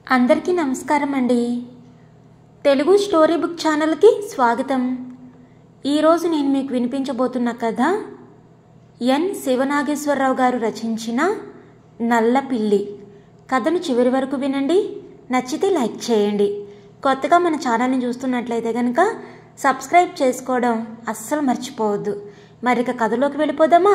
అందరికీ నమస్కారం అండి. తెలుగు స్టోరీ బుక్ ఛానల్కి స్వాగతం. ఈరోజు నేను మీకు వినిపించబోతున్న కథ ఎన్ శివనాగేశ్వరరావు గారు రచించిన నల్లపిల్లి. కథను చివరి వరకు వినండి. నచ్చితే లైక్ చేయండి. కొత్తగా మన ఛానల్ని చూస్తున్నట్లయితే కనుక సబ్స్క్రైబ్ చేసుకోవడం అస్సలు మర్చిపోవద్దు. మరిక కథలోకి వెళ్ళిపోదామా?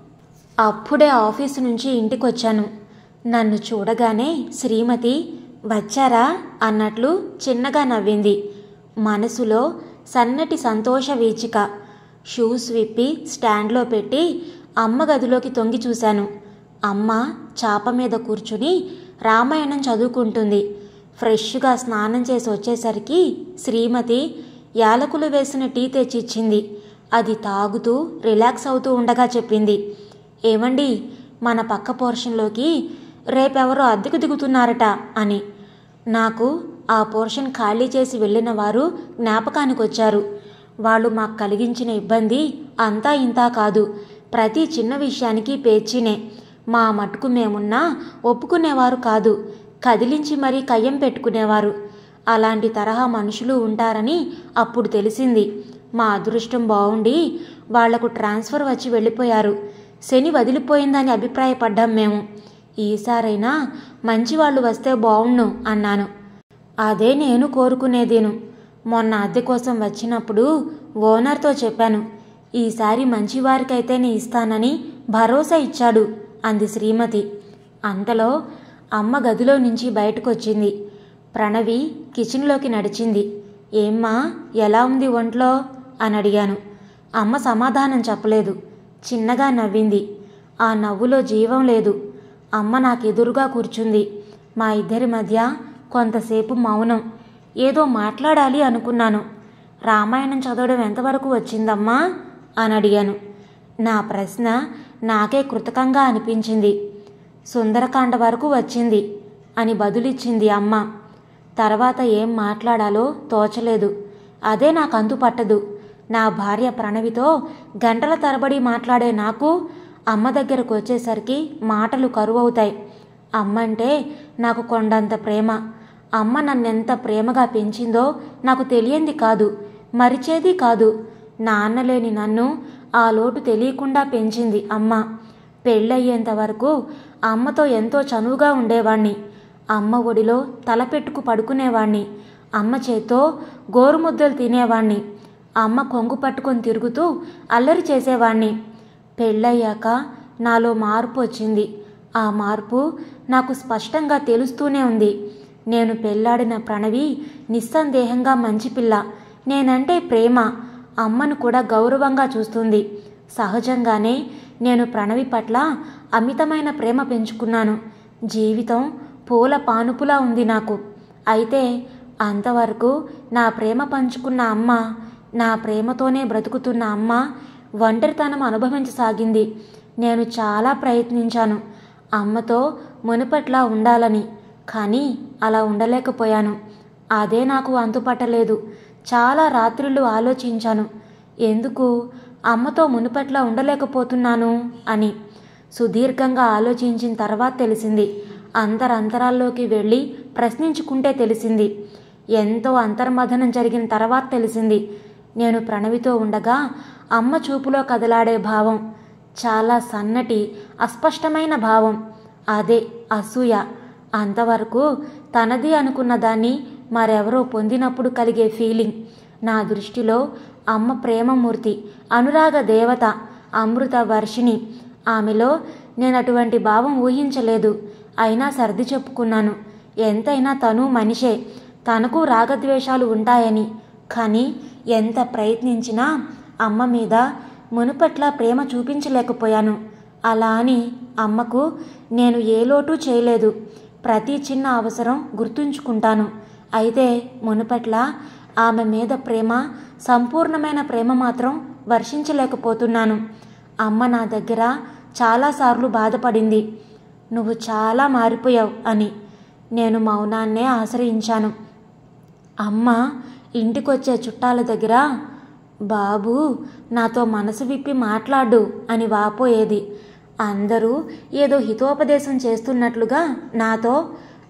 అప్పుడే ఆఫీసు నుంచి ఇంటికి వచ్చాను. నన్ను చూడగానే శ్రీమతి వచ్చారా అన్నట్లు చిన్నగా నవ్వింది. మనసులో సన్నటి సంతోష వీచిక. షూస్ విప్పి స్టాండ్లో పెట్టి అమ్మ గదిలోకి తొంగి చూశాను. అమ్మ చాప మీద కూర్చుని రామాయణం చదువుకుంటుంది. ఫ్రెష్గా స్నానం చేసి వచ్చేసరికి శ్రీమతి యాలకులు వేసిన టీ తెచ్చిచ్చింది. అది తాగుతూ రిలాక్స్ అవుతూ ఉండగా చెప్పింది, ఏమండి, మన పక్క పోర్షన్లోకి రేపెవరో అద్దెకు దిగుతున్నారట అని. నాకు ఆ పోర్షన్ ఖాళీ చేసి వెళ్ళిన వారు జ్ఞాపకానికి వచ్చారు. వాళ్ళు మాకు కలిగించిన ఇబ్బంది అంతా ఇంతా కాదు. ప్రతి చిన్న విషయానికి పేచీనే. మా మటుకు మేమున్నా ఒప్పుకునేవారు కాదు. కదిలించి మరీ కయ్యం పెట్టుకునేవారు. అలాంటి తరహా మనుషులు ఉంటారని అప్పుడు తెలిసింది. మా అదృష్టం బాగుండి వాళ్లకు ట్రాన్స్ఫర్ వచ్చి వెళ్ళిపోయారు. శని వదిలిపోయిందని అభిప్రాయపడ్డాం మేము. ఈసారైనా మంచివాళ్ళు వస్తే బావుణ్ణు అన్నాను. అదే నేను కోరుకునేదేను. మొన్న అద్దె కోసం వచ్చినప్పుడు ఓనర్తో చెప్పాను. ఈసారి మంచివారికైతేనే ఇస్తానని భరోసా ఇచ్చాడు అంది శ్రీమతి. అంతలో అమ్మ గదిలో నుంచి బయటకొచ్చింది. ప్రణవి కిచెన్లోకి నడిచింది. ఏమ్మా, ఎలా ఉంది ఒంట్లో అని అడిగాను. అమ్మ సమాధానం చెప్పలేదు. చిన్నగా నవ్వింది. ఆ నవ్వులో జీవం లేదు. అమ్మ నాకు ఎదురుగా కూర్చుంది. మా ఇద్దరి మధ్య కొంతసేపు మౌనం. ఏదో మాట్లాడాలి అనుకున్నాను. రామాయణం చదవడం ఎంతవరకు వచ్చిందమ్మా అని అడిగాను. నా ప్రశ్న నాకే కృతకంగా అనిపించింది. సుందరకాండ వరకు వచ్చింది అని బదులిచ్చింది అమ్మ. తర్వాత ఏం మాట్లాడాలో తోచలేదు. అదే నాకు అంతుపట్టదు. నా భార్య ప్రణవితో గంటల తరబడి మాట్లాడే నాకు అమ్మ దగ్గరకు వచ్చేసరికి మాటలు కరువవుతాయి. అమ్మంటే నాకు కొండంత ప్రేమ. అమ్మ నన్నెంత ప్రేమగా పెంచిందో నాకు తెలియంది కాదు, మరిచేది కాదు. నాన్న లేని నన్ను ఆ లోటు తెలియకుండా పెంచింది అమ్మ. పెళ్ళయ్యేంత వరకు అమ్మతో ఎంతో చనువుగా ఉండేవాణ్ణి. అమ్మ ఒడిలో తలపెట్టుకు పడుకునేవాణ్ణి. అమ్మ చేత్తో గోరుముద్దలు తినేవాణ్ణి. అమ్మ కొంగు పట్టుకొని తిరుగుతూ అల్లరి చేసేవాణ్ణి. పెళ్ళయ్యాక నాలో మార్పు వచ్చింది. ఆ మార్పు నాకు స్పష్టంగా తెలుస్తూనే ఉంది. నేను పెళ్ళాడిన ప్రణవి నిస్సందేహంగా మంచి పిల్ల. నేనంటే ప్రేమ. అమ్మను కూడా గౌరవంగా చూస్తుంది. సహజంగానే నేను ప్రణవి పట్ల అమితమైన ప్రేమ పెంచుకున్నాను. జీవితం పూల పానుపులా ఉంది నాకు. అయితే అంతవరకు నా ప్రేమ పంచుకున్న అమ్మ, నా ప్రేమతోనే బ్రతుకుతున్న అమ్మ ఒంటరితనం అనుభవించసాగింది. నేను చాలా ప్రయత్నించాను అమ్మతో మునుపట్లా ఉండాలని. కానీ అలా ఉండలేకపోయాను. అదే నాకు అంతుపట్టలేదు. చాలా రాత్రులు ఆలోచించాను, ఎందుకు అమ్మతో మునుపట్లా ఉండలేకపోతున్నాను అని. సుదీర్ఘంగా ఆలోచించిన తర్వాత తెలిసింది. అంతరాల్లోకి వెళ్ళి ప్రశ్నించుకుంటే తెలిసింది. ఎంతో అంతర్మథనం జరిగిన తర్వాత తెలిసింది. నేను ప్రణవితో ఉండగా అమ్మ చూపులో కదలాడే భావం, చాలా సన్నటి అస్పష్టమైన భావం, అదే అసూయ. అంతవరకు తనది అనుకున్న దాన్ని మరెవరో పొందినప్పుడు కలిగే ఫీలింగ్. నా దృష్టిలో అమ్మ ప్రేమమూర్తి, అనురాగ దేవత, అమృత వర్షిణి. ఆమెలో నేను అటువంటి భావం ఊహించలేదు. అయినా సర్ది చెప్పుకున్నాను. ఎంతైనా తను మనిషే, తనకు రాగద్వేషాలు ఉంటాయని. కానీ ఎంత ప్రయత్నించినా అమ్మ మీద మునుపట్ల ప్రేమ చూపించలేకపోయాను. అలా అని అమ్మకు నేను ఏ లోటు చేయలేదు. ప్రతి చిన్న అవసరం గుర్తుంచుకుంటాను. అయితే మునుపట్ల ఆమె మీద ప్రేమ, సంపూర్ణమైన ప్రేమ మాత్రం వర్షించలేకపోతున్నాను. అమ్మ నా దగ్గర చాలాసార్లు బాధపడింది, నువ్వు చాలా మారిపోయావు అని. నేను మౌనాన్నే ఆశ్రయించాను. అమ్మ ఇంటికొచ్చే చుట్టాల దగ్గర బాబు నాతో మనసు విప్పి మాట్లాడు అని వాపోయేది. అందరూ ఏదో హితోపదేశం చేస్తున్నట్లుగా నాతో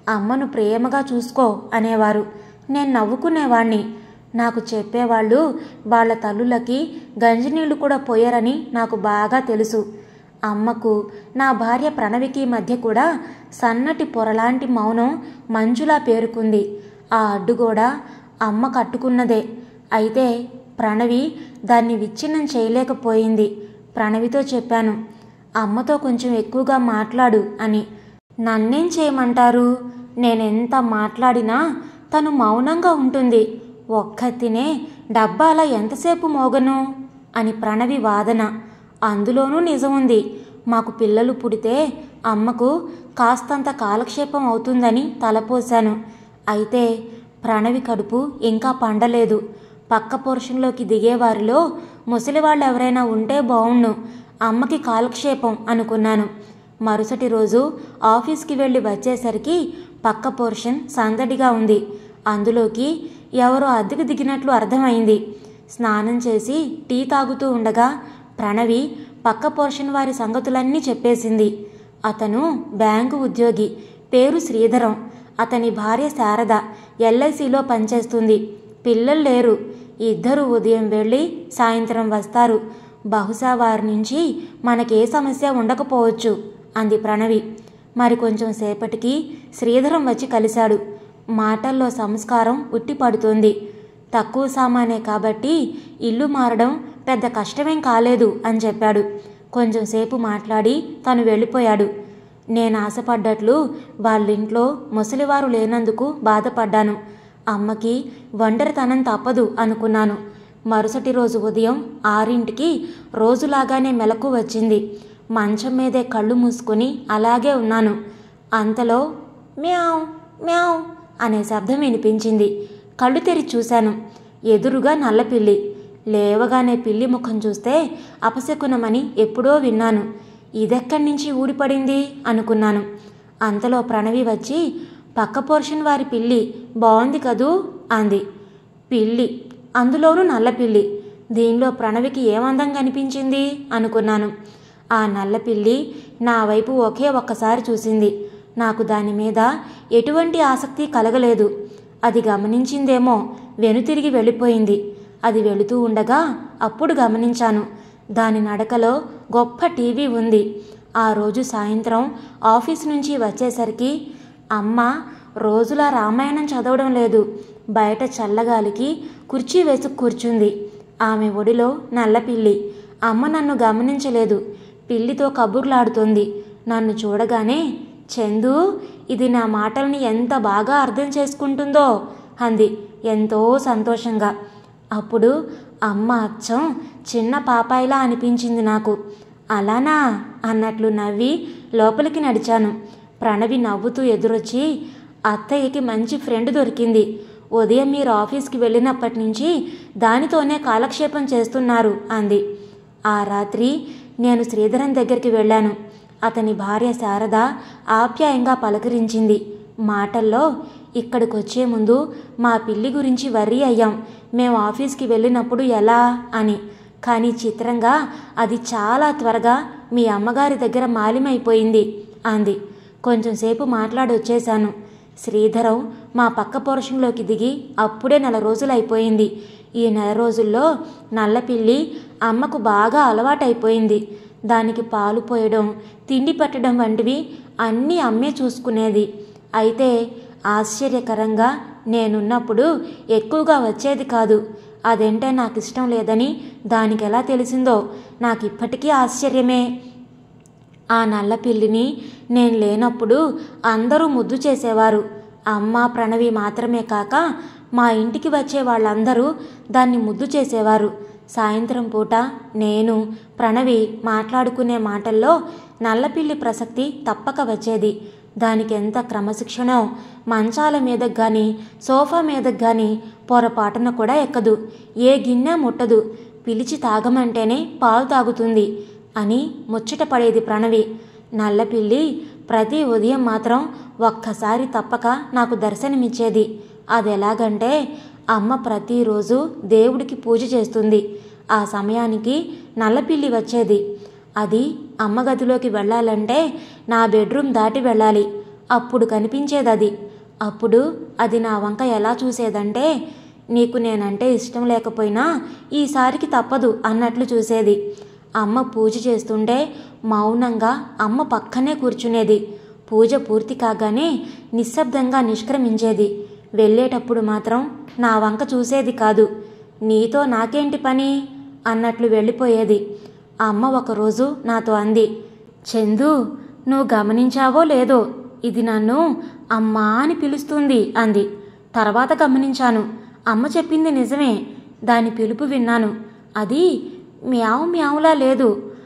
అమ్మను ప్రేమగా చూసుకో అనేవారు. నేను నవ్వుకునేవాణ్ణి. నాకు చెప్పేవాళ్ళు వాళ్ళ తల్లులకి గంజినీళ్లు కూడా పోయరని నాకు బాగా తెలుసు. అమ్మకు నా భార్య ప్రణవికి మధ్య కూడా సన్నటి పొరలాంటి మౌనం మంచులా పేరుకుంది. ఆ అడ్డుగోడ అమ్మ కట్టుకున్నదే. అయితే ప్రణవి దాన్ని విచ్ఛిన్నం చేయలేకపోయింది. ప్రణవితో చెప్పాను, అమ్మతో కొంచెం ఎక్కువగా మాట్లాడు అని. నన్నేం చేయమంటారు? నేనెంత మాట్లాడినా తను మౌనంగా ఉంటుంది. ఒక్కతినే డబ్బాలా ఎంతసేపు మోగను అని ప్రణవి వాదన. అందులోనూ నిజముంది. మాకు పిల్లలు పుడితే అమ్మకు కాస్తంత కాలక్షేపం అవుతుందని తలపోశాను. అయితే ప్రణవి కడుపు ఇంకా పండలేదు. పక్క పోర్షన్లోకి దిగేవారిలో ముసలివాళ్ళు ఎవరైనా ఉంటే బావుణ్ణు, అమ్మకి కాలక్షేపం అనుకున్నాను. మరుసటి రోజు ఆఫీస్కి వెళ్ళి వచ్చేసరికి పక్క పోర్షన్ సందడిగా ఉంది. అందులోకి ఎవరో అద్దెకు దిగినట్లు అర్థమైంది. స్నానం చేసి టీ తాగుతూ ఉండగా ప్రణవి పక్క పోర్షన్ వారి సంగతులన్నీ చెప్పేసింది. అతను బ్యాంకు ఉద్యోగి, పేరు శ్రీధరం. అతని భార్య శారద ఎల్ఐసిలో పనిచేస్తుంది. పిల్లలు లేరు. ఇద్దరు ఉదయం వెళ్ళి సాయంత్రం వస్తారు. బహుశా వారి నుంచి మనకే సమస్య ఉండకపోవచ్చు అంది ప్రణవి. మరి కొంచెం సేపటికి శ్రీధరం వచ్చి కలిశాడు. మాటల్లో సంస్కారం ఉట్టిపడుతోంది. తక్కువ సామానే కాబట్టి ఇల్లు మారడం పెద్ద కష్టమేం కాలేదు అని చెప్పాడు. కొంచెం సేపు మాట్లాడి తను వెళ్ళిపోయాడు. నేను ఆశపడ్డట్లు వాళ్ళింట్లో ముసలివారు లేనందుకు బాధపడ్డాను. అమ్మకి ఒంటరితనం తప్పదు అనుకున్నాను. మరుసటి రోజు ఉదయం 6ంటికి రోజులాగానే మెలకు వచ్చింది. మంచం మీదే కళ్ళు మూసుకొని అలాగే ఉన్నాను. అంతలో మ్యావ్ మ్యావ్ అనే శబ్దం వినిపించింది. కళ్ళు తెరిచి చూశాను. ఎదురుగా నల్లపిల్లి. లేవగానే పిల్లి ముఖం చూస్తే అపశకునమని ఎప్పుడో విన్నాను. ఇదెక్కడి నుంచి ఊడిపడింది అనుకున్నాను. అంతలో ప్రణవి వచ్చి, పక్క పోర్షన్ వారి పిల్లి బాగుంది కదూ అంది. పిల్లి, అందులోనూ నల్లపిల్లి. దీనిలో ప్రణవికి ఏమందం కనిపించింది అనుకున్నాను. ఆ నల్లపిల్లి నా వైపు ఒకే ఒక్కసారి చూసింది. నాకు దాని మీద ఎటువంటి ఆసక్తి కలగలేదు. అది గమనించిందేమో వెనుతిరిగి వెళ్ళిపోయింది. అది వెళుతూ ఉండగా అప్పుడు గమనించాను, దాని నడకలో గొప్ప టీవీ ఉంది. ఆ రోజు సాయంత్రం ఆఫీస్ నుంచి వచ్చేసరికి అమ్మ రోజులా రామాయణం చదవడం లేదు. బయట చల్లగాలికి కుర్చీ వేసి కూర్చుంది. ఆమె ఒడిలో నల్లపిల్లి. అమ్మ నన్ను గమనించలేదు. పిల్లితో కబుర్లాడుతోంది. నన్ను చూడగానే, చందు, ఇది నా మాటల్ని ఎంత బాగా అర్థం చేసుకుంటుందో అంది ఎంతో సంతోషంగా. అప్పుడు అమ్మ అచ్చం చిన్న పాపాయిలా అనిపించింది నాకు. అలానా అన్నట్లు నవ్వి లోపలికి నడిచాను. ప్రణవి నవ్వుతూ ఎదురొచ్చి, అత్తయ్యకి మంచి ఫ్రెండ్ దొరికింది. ఉదయం మీరు ఆఫీస్కి వెళ్ళినప్పటి నుంచి దానితోనే కాలక్షేపం చేస్తున్నారు అంది. ఆ రాత్రి నేను శ్రీధరం దగ్గరికి వెళ్ళాను. అతని భార్య శారద ఆప్యాయంగా పలకరించింది. మాటల్లో, ఇక్కడికొచ్చే ముందు మా పిల్లి గురించి వర్రీ అయ్యాం. మేము ఆఫీస్కి వెళ్ళినప్పుడు ఎలా అని. కానీ చిత్రంగా అది చాలా త్వరగా మీ అమ్మగారి దగ్గర మాలిమైపోయింది అంది. కొంచెంసేపు మాట్లాడొచ్చేశాను. శ్రీధరం మా పక్క పోర్షన్లోకి దిగి అప్పుడే 4 రోజులైపోయింది. ఈ 4 రోజుల్లో నల్లపిల్లి అమ్మకు బాగా అలవాటైపోయింది. దానికి పాలు పోయడం, తిండి పెట్టడం వంటివి అన్నీ అమ్మే చూసుకునేది. అయితే ఆశ్చర్యకరంగా నేనున్నప్పుడు ఎక్కువగా వచ్చేది కాదు. అదంటే నాకు ఇష్టం లేదని దానికి ఎలా తెలిసిందో నాకు ఇప్పటికీ ఆశ్చర్యమే. ఆ నల్లపిల్లిని నేను లేనప్పుడు అందరూ ముద్దు చేసేవారు. అమ్మ, ప్రణవి మాత్రమే కాక మా ఇంటికి వచ్చే వాళ్ళందరూ దాన్ని ముద్దు చేసేవారు. సాయంత్రం పూట నేను, ప్రణవి మాట్లాడుకునే మాటల్లో నల్లపిల్లి ప్రసక్తి తప్పక వచ్చేది. దానికి ఎంత క్రమశిక్షణో! మంచాల మీదకు కానీ సోఫా మీదకు కానీ పొరపాటున కూడా ఎక్కదు. ఏ గిన్నె ముట్టదు. పిలిచి తాగమంటేనే పాలు తాగుతుంది అని ముచ్చట పడేది ప్రణవి. నల్లపిల్లి ప్రతి ఉదయం మాత్రం ఒక్కసారి తప్పక నాకు దర్శనమిచ్చేది. అదెలాగంటే, అమ్మ ప్రతిరోజు దేవుడికి పూజ చేస్తుంది. ఆ సమయానికి నల్లపిల్లి వచ్చేది. అది అమ్మ గదిలోకి వెళ్ళాలంటే నా బెడ్రూమ్ దాటి వెళ్ళాలి. అప్పుడు కనిపించేదది. అప్పుడు అది నా వంక ఎలా చూసేదంటే, నీకు నేనంటే ఇష్టం లేకపోయినా ఈసారికి తప్పదు అన్నట్లు చూసేది. అమ్మ పూజ చేస్తుంటే మౌనంగా అమ్మ పక్కనే కూర్చునేది. పూజ పూర్తి కాగానే నిశ్శబ్దంగా నిష్క్రమించేది. వెళ్ళేటప్పుడు మాత్రం నా వంక చూసేది కాదు. నీతో నాకేంటి పని అన్నట్లు వెళ్ళిపోయేది. అమ్మ ఒకరోజు నాతో అంది, చందు, నువ్వు గమనించావో లేదో, ఇది నన్ను అమ్మా అని పిలుస్తుంది అంది. తర్వాత గమనించాను. అమ్మ చెప్పింది నిజమే. దాని పిలుపు విన్నాను. అది మ్యావ్ మ్యావులా లేదు,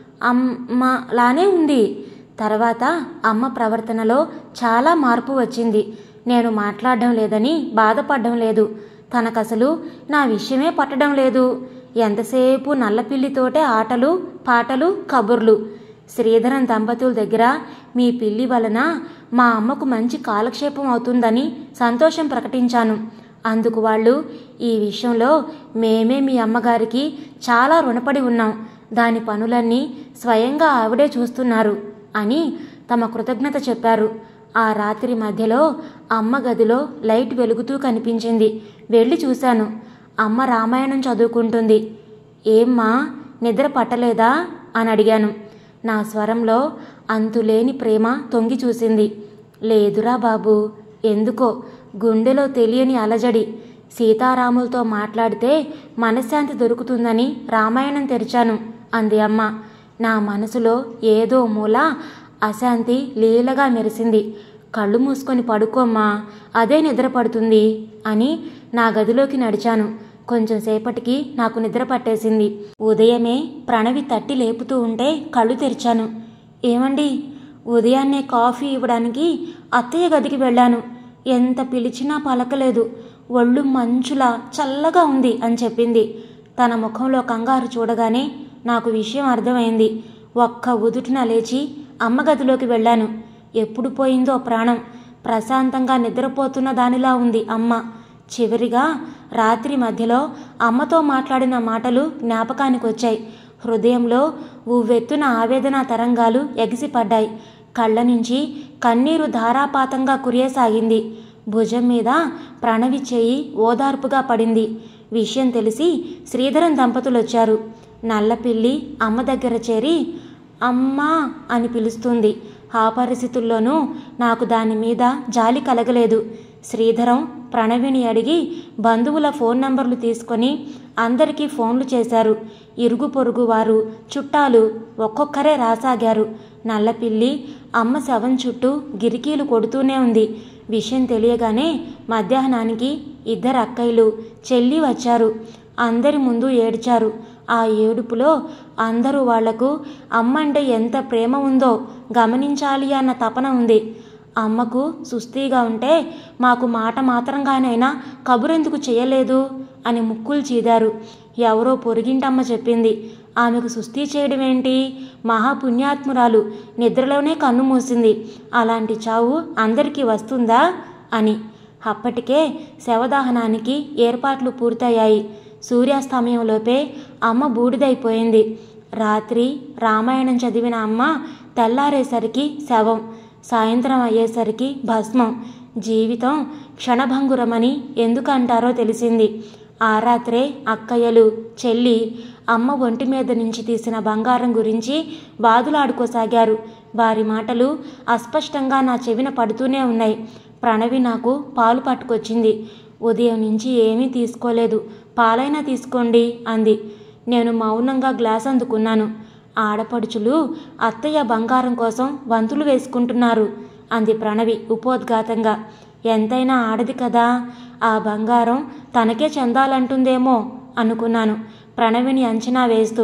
అమ్మలానే ఉంది. తర్వాత అమ్మ ప్రవర్తనలో చాలా మార్పు వచ్చింది. నేను మాట్లాడడం లేదని బాధపడడం లేదు. తనకసలు నా విషయమే పట్టడం లేదు. ఎంతసేపు నల్లపిల్లితోటే ఆటలు పాటలు కబుర్లు. శ్రీధరన్ దంపతుల దగ్గర మీ పిల్లి వలన మా అమ్మకు మంచి కాలక్షేపం అవుతుందని సంతోషం ప్రకటించాను. అందుకు వాళ్ళు, ఈ విషయంలో మేమే మీ అమ్మగారికి చాలా రుణపడి ఉన్నాం, దాని పనులన్నీ స్వయంగా ఆవిడే చూస్తున్నారు అని తమ కృతజ్ఞత చెప్పారు. ఆ రాత్రి మధ్యలో అమ్మ గదిలో లైట్ వెలుగుతూ కనిపించింది. వెళ్ళి చూశాను. అమ్మ రామాయణం చదువుకుంటుంది. ఏమ్మా, నిద్ర పట్టలేదా అని అడిగాను. నా స్వరంలో అంతులేని ప్రేమ తొంగి చూసింది. లేదురా బాబు, ఎందుకో గుండెలో తెలియని అలజడి. సీతారాములతో మాట్లాడితే మనశ్శాంతి దొరుకుతుందని రామాయణం తెరిచాను అంది అమ్మ. నా మనసులో ఏదో మూల అశాంతి లీలగా మెరిసింది. కళ్ళు మూసుకొని పడుకోమ్మా, అదే నిద్ర పడుతుంది అని నా గదిలోకి నడిచాను. కొంచెం సేపటికి నాకు నిద్ర పట్టేసింది. ఉదయమే ప్రణవి తట్టి లేపుతూ ఉంటే కళ్ళు తెరిచాను. ఏమండి, ఉదయాన్నే కాఫీ ఇవ్వడానికి అత్తయ్య గదికి వెళ్ళాను. ఎంత పిలిచినా పలకలేదు. ఒళ్ళు మంచులా చల్లగా ఉంది అని చెప్పింది. తన ముఖంలో కంగారు చూడగానే నాకు విషయం అర్థమైంది. ఒక్క ఉదుటిన లేచి అమ్మ గదిలోకి వెళ్ళాను. ఎప్పుడు పోయిందో ప్రాణం. ప్రశాంతంగా నిద్రపోతున్న దానిలా ఉంది అమ్మ. చివరిగా రాత్రి మధ్యలో అమ్మతో మాట్లాడిన మాటలు జ్ఞాపకానికి వచ్చాయి. హృదయంలో ఉవ్వెత్తున ఆవేదన తరంగాలు ఎగిసిపడ్డాయి. కళ్ళ నుంచి కన్నీరు ధారాపాతంగా కురియసాగింది. భుజం మీద ప్రణవి చేయి ఓదార్పుగా పడింది. విషయం తెలిసి శ్రీధరన్ దంపతులు వచ్చారు. నల్లపిల్లి అమ్మ దగ్గర చేరి అమ్మా అని పిలుస్తుంది. ఆ పరిస్థితుల్లోనూ నాకు దాని మీద జాలి కలగలేదు. శ్రీధరం ప్రణవిని అడిగి బంధువుల ఫోన్ నంబర్లు తీసుకొని అందరికీ ఫోన్లు చేశారు. ఇరుగు పొరుగు వారు, చుట్టాలు ఒక్కొక్కరే రాసాగారు. నల్లపిల్లి అమ్మ శవం చుట్టూ గిరికీలు కొడుతూనే ఉంది. విషయం తెలియగానే మధ్యాహ్నానికి 2 అక్కయ్యలు, చెల్లి వచ్చారు. అందరి ముందు ఏడ్చారు. ఆ ఏడుపులో అందరూ వాళ్లకు అమ్మంటే ఎంత ప్రేమ ఉందో గమనించాలి అన్న తపన ఉంది. అమ్మకు సుస్థిగా ఉంటే మాకు మాట మాత్రంగానైనా కబురెందుకు చేయలేదు అని ముక్కులు చీదారు. ఎవరో పొరుగింటమ్మ చెప్పింది, ఆమెకు సుస్థి చేయడం ఏంటి, మహాపుణ్యాత్మురాలు, నిద్రలోనే కన్ను మూసింది, అలాంటి చావు అందరికీ వస్తుందా అని. అప్పటికే శవదహనానికి ఏర్పాట్లు పూర్తయ్యాయి. సూర్యాస్తమయంలోపే అమ్మ బూడిదైపోయింది. రాత్రి రామాయణం చదివిన అమ్మ తెల్లారేసరికి శవం, సాయంత్రం అయ్యేసరికి భస్మం. జీవితం క్షణభంగురమని ఎందుకంటారో తెలిసింది. ఆ రాత్రే అక్కయ్యలు, చెల్లి అమ్మ ఒంటి మీద నుంచి తీసిన బంగారం గురించి వాదులాడుకోసాగారు. వారి మాటలు అస్పష్టంగా నా చెవిన పడుతూనే ఉన్నాయి. ప్రణవి నాకు పాలు పట్టుకొచ్చింది. ఉదయం నుంచి ఏమీ తీసుకోలేదు, పాలైనా తీసుకోండి అంది. నేను మౌనంగా గ్లాస్ అందుకున్నాను. ఆడపడుచులు అత్తయ్య బంగారం కోసం వంతులు వేసుకుంటున్నారు అంది ప్రణవి ఉపోద్ఘాతంగా. ఎంతైనా ఆడది కదా, ఆ బంగారం తనకే చెందాలంటుందేమో అనుకున్నాను ప్రణవిని అంచనా వేస్తూ.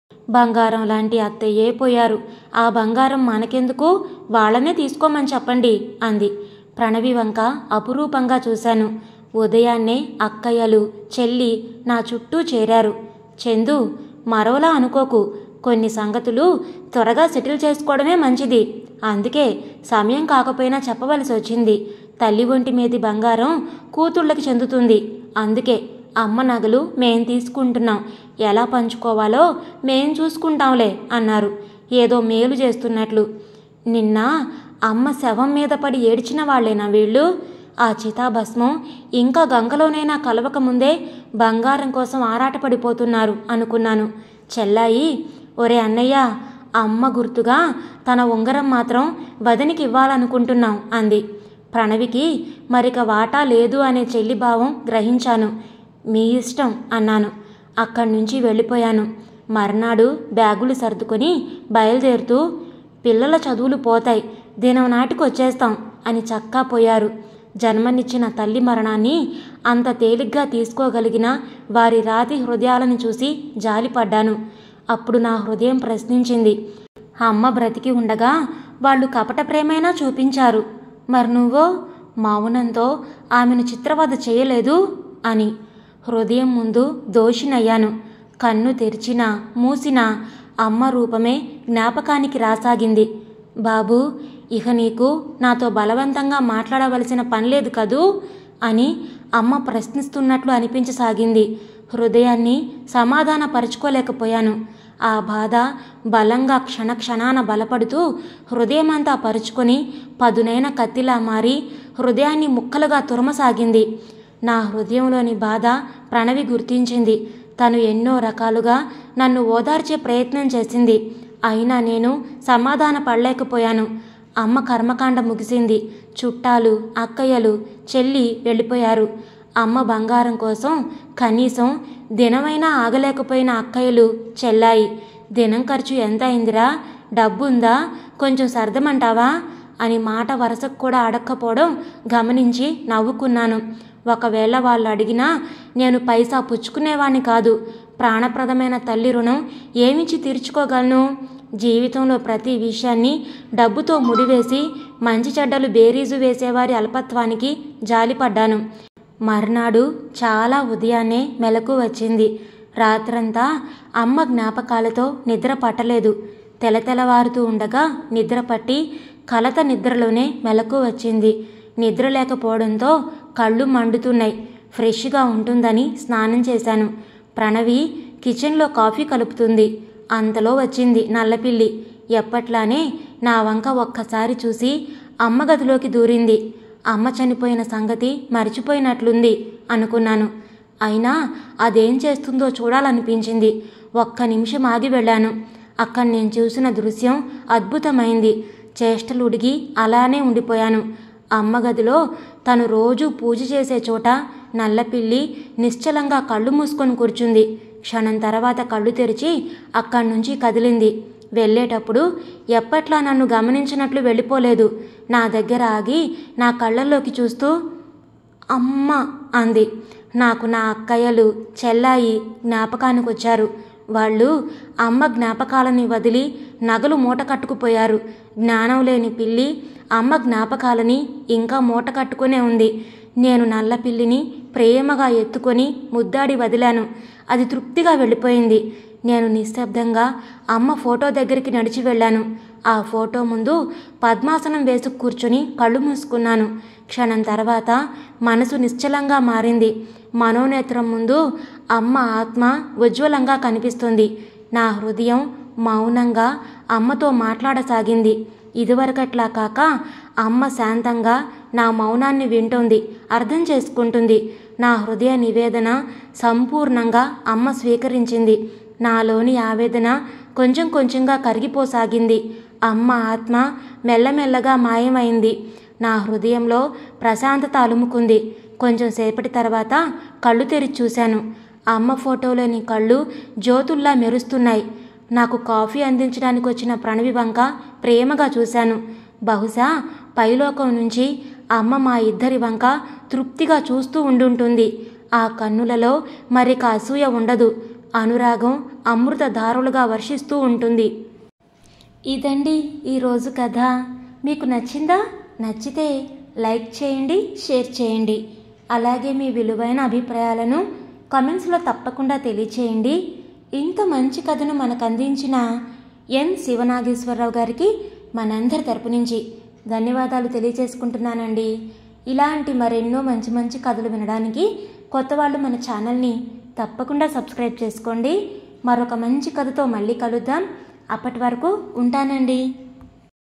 బంగారం లాంటి అత్తయ్యే పోయారు, ఆ బంగారం మనకెందుకు, వాళ్ళనే తీసుకోమని చెప్పండి అంది. ప్రణవి వంక అపురూపంగా చూశాను. ఉదయాన్నే అక్కయ్యలు, చెల్లి నా చుట్టూ చేరారు. చందు, మరోలా అనుకోకు, కొన్ని సంగతులు త్వరగా సెటిల్ చేసుకోవడమే మంచిది. అందుకే సమయం కాకపోయినా చెప్పవలసి వచ్చింది. తల్లి ఒంటి మీది బంగారం కూతుళ్ళకి చెందుతుంది. అందుకే అమ్మ నగలు మేం తీసుకుంటున్నాం, ఎలా పంచుకోవాలో మేం చూసుకుంటాంలే అన్నారు ఏదో మేలు చేస్తున్నట్లు. నిన్న అమ్మ శవం మీద పడి ఏడ్చిన వాళ్లేనా వీళ్ళు? ఆ చితాభస్మం ఇంకా గంగలోనైనా కలవక ముందే బంగారం కోసం ఆరాటపడిపోతున్నారు అనుకున్నాను. చెల్లాయి, ఒరే అన్నయ్య, అమ్మ గుర్తుగా తన ఉంగరం మాత్రం వదినికి ఇవ్వాలనుకుంటున్నాం అంది. ప్రణవికి మరిక వాటా లేదు అనే చెల్లి భావం గ్రహించాను. మీ ఇష్టం అన్నాను. అక్కడి నుంచి వెళ్ళిపోయాను. మర్నాడు బ్యాగులు సర్దుకొని బయలుదేరుతూ, పిల్లల చదువులు పోతాయి, దినం నాటికి వచ్చేస్తాం అని చక్కా పోయారు. జన్మనిచ్చిన తల్లి మరణాన్ని అంత తేలిగ్గా తీసుకోగలిగిన వారి రాతి హృదయాలను చూసి జాలిపడ్డాను. అప్పుడు నా హృదయం ప్రశ్నించింది, అమ్మ బ్రతికి ఉండగా వాళ్ళు కపట ప్రేమైనా చూపించారు, మరి నువ్వో మౌనంతో ఆమెను చిత్రవద చేయలేదు అని. హృదయం ముందు దోషినయ్యాను. కన్ను తెరిచినా మూసినా అమ్మ రూపమే జ్ఞాపకానికి రాసాగింది. బాబూ, ఇక నీకు నాతో బలవంతంగా మాట్లాడవలసిన పనిలేదు కదూ అని అమ్మ ప్రశ్నిస్తున్నట్లు అనిపించసాగింది. హృదయాన్ని సమాధానపరుచుకోలేకపోయాను. ఆ బాధ బలంగా క్షణక్షణాన బలపడుతూ హృదయమంతా పరుచుకొని పదునైన కత్తిలా మారి హృదయాన్ని ముక్కలుగా తురమసాగింది. నా హృదయంలోని బాధ ప్రణవి గుర్తించింది. తను ఎన్నో రకాలుగా నన్ను ఓదార్చే ప్రయత్నం చేసింది. అయినా నేను సమాధాన పడలేకపోయాను. అమ్మ కర్మకాండ ముగిసింది. చుట్టాలు, అక్కయ్యలు, చెల్లి వెళ్ళిపోయారు. అమ్మ బంగారం కోసం కనీసం దినమైనా ఆగలేకపోయిన అక్కయ్యలు, చెల్లాయి, దినం ఖర్చు ఎంత అయిందిరా, డబ్బుందా, కొంచెం సర్దమంటావా అని మాట వరసకు కూడా అడక్కపోవడం గమనించి నవ్వుకున్నాను. ఒకవేళ వాళ్ళు అడిగినా నేను పైసా పుచ్చుకునేవాణ్ణి కాదు. ప్రాణప్రదమైన తల్లి రుణం ఏమిచ్చి తీర్చుకోగలను? జీవితంలో ప్రతి విషయాన్ని డబ్బుతో ముడివేసి మంచి చెడ్డలు బేరీజు వేసేవారి అల్పత్వానికి జాలిపడ్డాను. మర్నాడు చాలా ఉదయాన్నే మెలకు వచ్చింది. రాత్రంతా అమ్మ జ్ఞాపకాలతో నిద్ర పట్టలేదు. తెలతెలవారుతూ ఉండగా నిద్ర పట్టి కలత నిద్రలోనే మెలకు వచ్చింది. నిద్ర లేకపోవడంతో కళ్ళు మండుతున్నాయి. ఫ్రెష్గా ఉంటుందని స్నానం చేశాను. ప్రణవి కిచెన్లో కాఫీ కలుపుతుంది. అంతలో వచ్చింది నల్లపిల్లి. ఎప్పట్లానే నా వంక ఒక్కసారి చూసి అమ్మ గదిలోకి దూరింది. అమ్మ చనిపోయిన సంగతి మర్చిపోయినట్లుంది అనుకున్నాను. అయినా అదేం చేస్తుందో చూడాలనిపించింది. ఒక్క నిమిషం ఆగి వెళ్ళాను. అక్కడ నేను చూసిన దృశ్యం అద్భుతమైంది. చేష్టలు ఉడిగి అలానే ఉండిపోయాను. అమ్మ గదిలో తను రోజూ పూజ చేసే చోట నల్లపిల్లి నిశ్చలంగా కళ్ళు మూసుకొని కూర్చుంది. క్షణం తర్వాత కళ్ళు తెరిచి అక్కడి నుంచి కదిలింది. వెళ్ళేటప్పుడు ఎప్పట్లా నన్ను గమనించినట్లు వెళ్ళిపోలేదు. నా దగ్గర ఆగి నా కళ్ళల్లోకి చూస్తూ అమ్మ అంది. నాకు నా అక్కయ్యలు, చెల్లాయి జ్ఞాపకానికి వచ్చారు. వాళ్ళు అమ్మ జ్ఞాపకాలని వదిలి నగలు మూట కట్టుకుపోయారు. జ్ఞానం లేని పిల్లి అమ్మ జ్ఞాపకాలని ఇంకా మూట కట్టుకునే ఉంది. నేను నల్లపిల్లిని ప్రేమగా ఎత్తుకొని ముద్దాడి వదిలాను. అది తృప్తిగా వెళ్ళిపోయింది. నేను నిశ్శబ్దంగా అమ్మ ఫోటో దగ్గరికి నడిచి వెళ్ళాను. ఆ ఫోటో ముందు పద్మాసనం వేసి కూర్చొని కళ్ళు మూసుకున్నాను. క్షణం తర్వాత మనసు నిశ్చలంగా మారింది. మనోనేత్రం ముందు అమ్మ ఆత్మ ఉజ్వలంగా కనిపిస్తుంది. నా హృదయం మౌనంగా అమ్మతో మాట్లాడసాగింది. ఇదివరకట్లా కాక అమ్మ శాంతంగా నా మౌనాన్ని వింటోంది, అర్థం చేసుకుంటుంది. నా హృదయ నివేదన సంపూర్ణంగా అమ్మ స్వీకరించింది. నాలోని ఆవేదన కొంచెం కొంచెంగా కరిగిపోసాగింది. అమ్మ ఆత్మ మెల్లమెల్లగా మాయమైంది. నా హృదయంలో ప్రశాంతత అలుముకుంది. కొంచెం సేపటి తర్వాత కళ్ళు తెరిచి చూశాను. అమ్మ ఫోటోలోని కళ్ళు జ్యోతుల్లా మెరుస్తున్నాయి. నాకు కాఫీ అందించడానికి వచ్చిన ప్రణవి వంక ప్రేమగా చూశాను. బహుశా పైలోకం నుంచి అమ్మ మా ఇద్దరి వంక తృప్తిగా చూస్తూ ఉండుంటుంది. ఆ కన్నులలో మరిక అసూయ ఉండదు. అనురాగం అమృత ధారలుగా వర్షిస్తూ ఉంటుంది. ఇదండి ఈరోజు కథ. మీకు నచ్చిందా? నచ్చితే లైక్ చేయండి, షేర్ చేయండి. అలాగే మీ విలువైన అభిప్రాయాలను కామెంట్స్లో తప్పకుండా తెలియచేయండి. ఇంత మంచి కథను మనకు అందించిన ఎన్ శివనాగేశ్వరరావు గారికి మనందరి తరపు నుంచి ధన్యవాదాలు తెలియజేసుకుంటున్నానండి. ఇలాంటి మరెన్నో మంచి మంచి కథలు వినడానికి కొత్త వాళ్ళు మన ఛానల్ని తప్పకుండా సబ్స్క్రైబ్ చేసుకోండి. మరొక మంచి కథతో మళ్ళీ కలుద్దాం. అప్పటి వరకు ఉంటానండి.